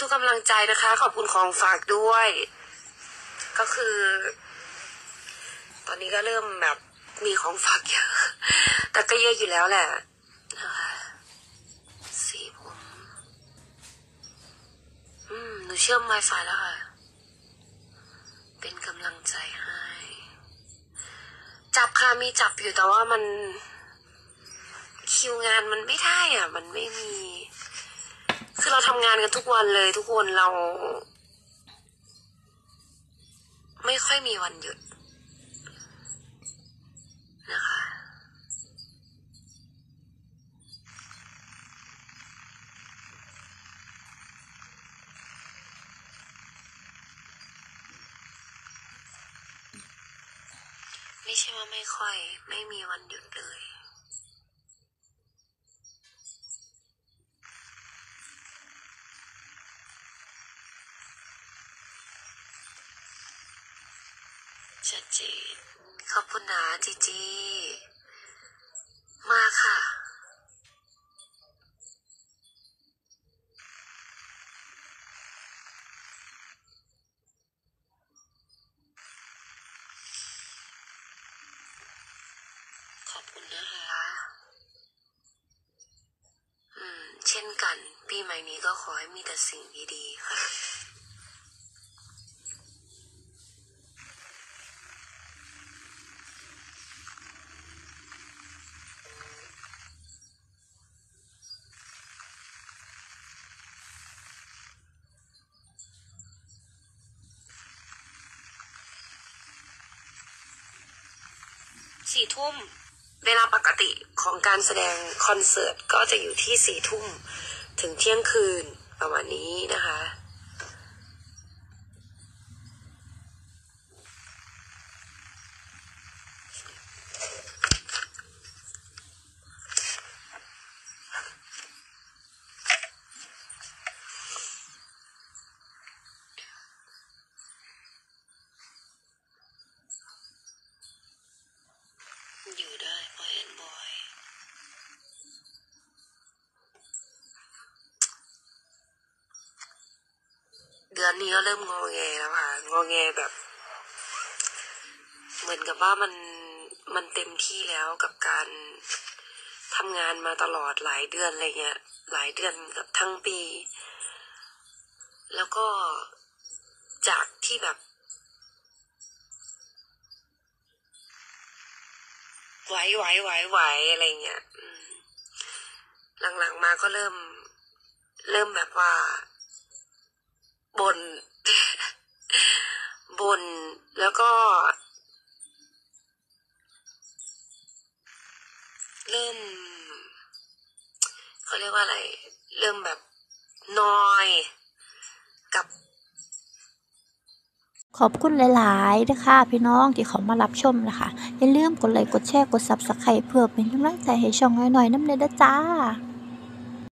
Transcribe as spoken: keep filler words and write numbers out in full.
ทุกกำลังใจนะคะขอบคุณของฝากด้วยก็คือ ตอนนี้ก็เริ่มแบบมีของฝากเยอะแต่ก็เยอะอยู่แล้วแหละนะคะสีผมอืมหนูเชื่อม Wi-Fi แล้วค่ะเป็นกำลังใจให้จับค่ะมีจับอยู่แต่ว่ามันคิวงานมันไม่ได้อ่ะมันไม่มีคือเราทำงานกันทุกวันเลยทุกคนเราไม่ค่อยมีวันหยุดนะคะไม่ใช่ว่าไม่ค่อยไม่มีวันหยุดเลยชัดเจนขอบคุณนะจีจีมาค่ะขอบคุณนะคะอืมเช่นกันปีใหม่นี้ก็ขอให้มีแต่สิ่งดีๆค่ะสี่ทุ่มเวลาปกติของการแสดงคอนเสิร์ตก็จะอยู่ที่สี่ทุ่มถึงเที่ยงคืนประมาณนี้นะคะอยู่ได้เพราะเห็นบ่อยเดือนนี้ก็เริ่มงอแงแล้วค่ะงอแงแบบเหมือนกับว่ามันมันเต็มที่แล้วกับการทำงานมาตลอดหลายเดือนอะไรเงี้ยหลายเดือนกับทั้งปีแล้วก็จากที่แบบไหวไหวไหวไหวอะไรเงี้ยหลังๆมาก็เริ่มเริ่มแบบว่าบน บนแล้วก็เริ่มเขาเรียกว่าอะไรเริ่มแบบนอยกับขอบคุณหลายๆนะคะพี่น้องที่เขามารับชมนะคะอย่าลืมกดไลค์กดแชร์กด ซับสไครบ์ เพื่อเป็นกำลังใจให้ช่องน้อยๆน้ำเด้อจ้า